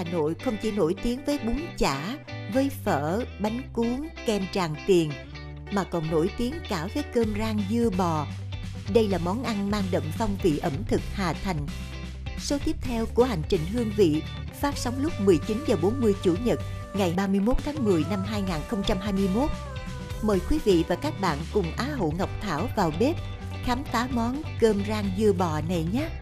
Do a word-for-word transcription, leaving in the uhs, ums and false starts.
Hà Nội không chỉ nổi tiếng với bún chả, với phở, bánh cuốn, kem Tràng Tiền, mà còn nổi tiếng cả với cơm rang dưa bò. Đây là món ăn mang đậm phong vị ẩm thực Hà Thành. Số tiếp theo của hành trình hương vị phát sóng lúc mười chín giờ bốn mươi Chủ nhật ngày ba mươi mốt tháng mười năm hai nghìn không trăm hai mươi mốt. Mời quý vị và các bạn cùng Á hậu Ngọc Thảo vào bếp khám phá món cơm rang dưa bò này nhé.